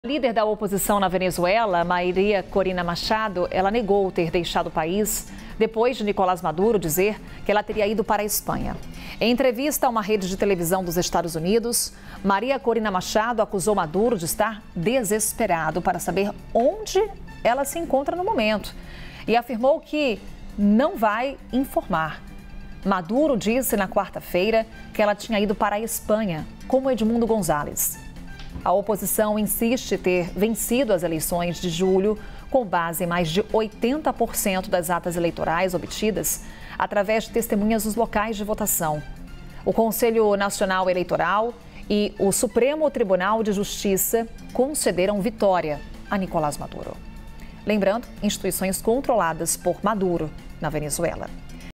Líder da oposição na Venezuela, Maria Corina Machado, ela negou ter deixado o país depois de Nicolás Maduro dizer que ela teria ido para a Espanha. Em entrevista a uma rede de televisão dos Estados Unidos, Maria Corina Machado acusou Maduro de estar desesperado para saber onde ela se encontra no momento e afirmou que não vai informar. Maduro disse na quarta-feira que ela tinha ido para a Espanha, como Edmundo Gonzalez. A oposição insiste ter vencido as eleições de julho com base em mais de 80% das atas eleitorais obtidas através de testemunhas nos locais de votação. O Conselho Nacional Eleitoral e o Supremo Tribunal de Justiça concederam vitória a Nicolás Maduro. Lembrando, instituições controladas por Maduro na Venezuela.